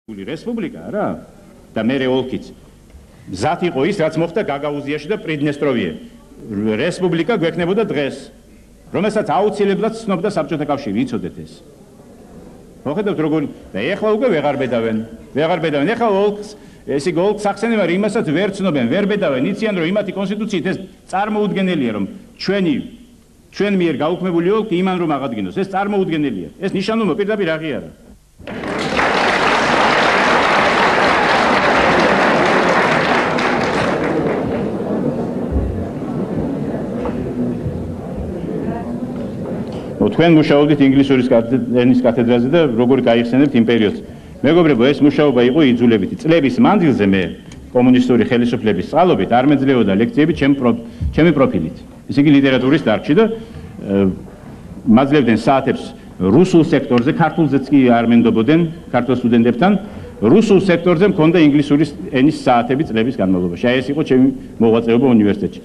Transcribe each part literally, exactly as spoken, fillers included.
რესპუბლიკა რა და მე ოლქიც მზად იყო ის რაც მოხდა გაგაუზიაში და პრიდნესტროვიე რესპუბლიკა გვექნებოდა დღეს რომელსაც აუცილებლად ცნობდა საბჭოთა კავშირი იცოდეთ ეს მოხედავთ როგორ და ეხლა უკვე ვეღარ ბედავენ ვეღარ ბედავენ ეხლა ოლქს ესე ოლქს ახსენებენ იმასაც ვერ ცნობენ ვერ ბედავენ იციან რომ იმათი კონსტიტუციით ეს წარმოუდგენელია რომ ჩვენი ჩვენ მიერ გაუქმებული ოლქი იმან რომ აღადგინოს ეს წარმოუდგენელია ეს ნიშანულობა პირდაპირ აღიარა თქვენ მუშაობდით ინგლისურის ენის კათედრაზე და როგორ გაიხსენებთ იმ პერიოდს. მეგობრებო, ეს მუშაობა იყო იძულებითი. წლების მანძილზე მე კომუნისტური ხელისუფლების წყალობით არ მეძლეოდა ლექციები ჩემი პროფილით. ესე იგი ლიტერატურის დარგში და მაძლევდნენ საათებს რუსულ სექტორზე, ქართულზეც კი არ მენდობოდნენ ქართულ სტუდენტებთან. რუსულ სექტორზე მქონდა ინგლისურის ენის საათები წლების განმავლობაში. აი ეს იყო ჩემი მოღვაწეობა უნივერსიტეტში.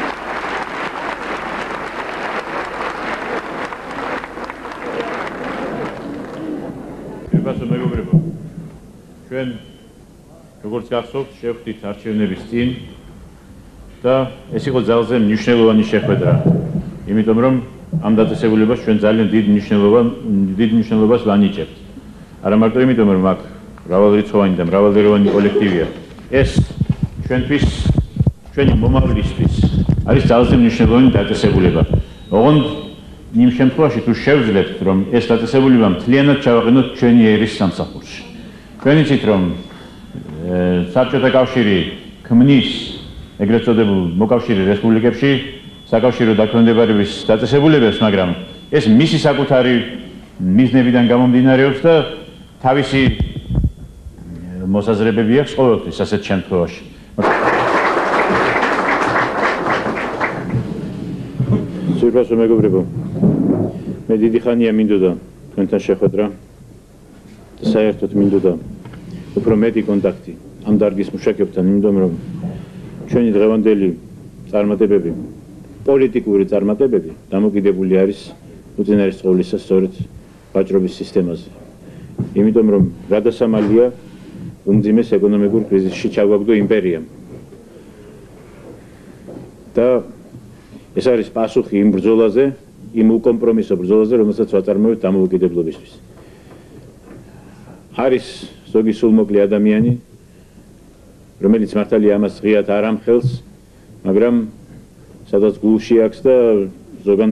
მეგობრებო, ჩვენ როგორც გახსოვთ, შევხვდით არჩევნების წინ და ეს იყო ძალზე მნიშვნელოვანი შეხვედრა, იმიტომ რომ ამ დაწესებულებას ჩვენ ძალიან დიდ მნიშვნელობას დიდ მნიშვნელობას ვანიჭებთ. არა მარტო იმიტომ, რომ აქ მრავალრიცხოვანი და მრავალფეროვანი კოლექტივია. ეს ჩვენთვის, ჩვენი მომავლისთვის არის ძალზე მნიშვნელოვანი დაწესებულება. ოღონდ იმ შემთხვევაში თუ შევძლებთ რომ ეს დაწესებულება მთლიანად ჩავაყენოთ ჩვენი ერის სამსახურში. თქვენ იცით რომ საბჭოთა კავშირი ქმნის ეგრეთ წოდებულ მოკავშირე რესპუბლიკებში საკავშირო დაქვემდებარების დაწესებულებებს, მაგრამ ეს მისი საკუთარი მიზნებიდან გამომდინარეობს და თავისი მოსაზრებები აქვს ყოველთვის ასეთ შემთხვევაში. სურვასო მეგობრებო, მე დიდი ხანია მინდოდა თქვენთან შეხვედრა და საერთოდ მინდოდა უფრო მეტი კონტაქტი ამ დარგის მუშაკებთან, იმიტომ რომ ჩვენი დღევანდელი წარმატებები, პოლიტიკური წარმატებები დამოკიდებული არის უწინარესწორლისა სწორედ ვაჭრობის სისტემაზე. იმიტომ რომ რადასამალია უმძიმეს ეკონომიკურ კრიზისში ჩავაგდო იმპერიამ. და ეს არის პასუხი იმ ბრძოლაზე, იმ უკომპრომისო ბრძოლაზე, რომელსაც ვაწარმოებთ დამოუკიდებლობისთვის. არის ზოგი სულმოკლე ადამიანი, რომელიც მართალია ამას ღიად არ ამხელს, მაგრამ სადაც გულში აქვს და ზოგან